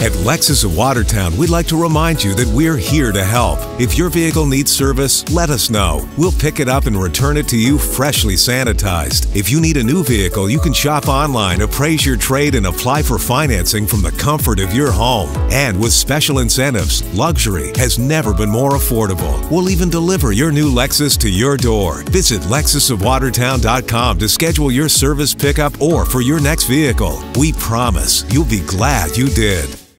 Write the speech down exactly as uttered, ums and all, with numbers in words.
At Lexus of Watertown, we'd like to remind you that we're here to help. If your vehicle needs service, let us know. We'll pick it up and return it to you freshly sanitized. If you need a new vehicle, you can shop online, appraise your trade, and apply for financing from the comfort of your home. And with special incentives, luxury has never been more affordable. We'll even deliver your new Lexus to your door. Visit Lexus of Watertown dot com to schedule your service pickup or for your next vehicle. We promise you'll be glad you did.